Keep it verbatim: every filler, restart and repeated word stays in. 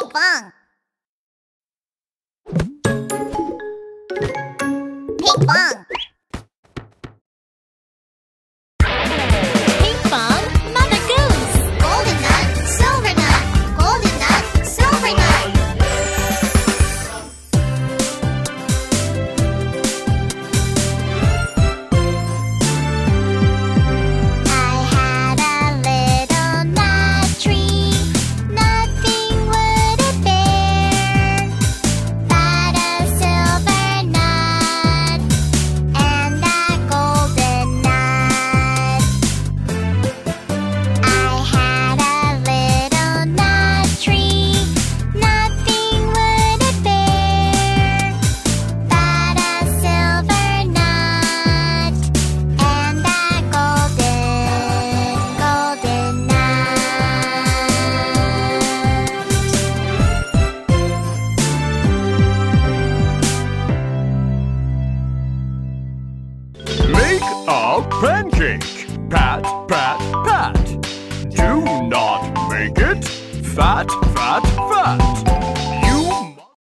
Pinkfong. Pinkfong. Pinkfong, Mother Goose. Golden nut, silver nut. Golden nut, silver nut. I had a little nut tree. Nothing would it bear but a silver nut and a golden nut. I had a little nut tree. Nothing would it bear but a silver nut and a golden, golden Make a pancake. Pat, pat, pat. Do not make it fat, fat,